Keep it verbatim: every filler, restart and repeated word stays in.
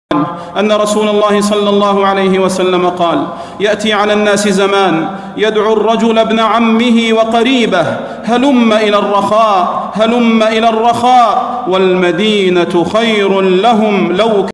أن رسول الله صلى الله عليه وسلم قال: يأتي على الناس زمان يدعو الرجل ابن عمه وقريبه هلم إلى الرخاء هلم إلى الرخاء والمدينة خير لهم لو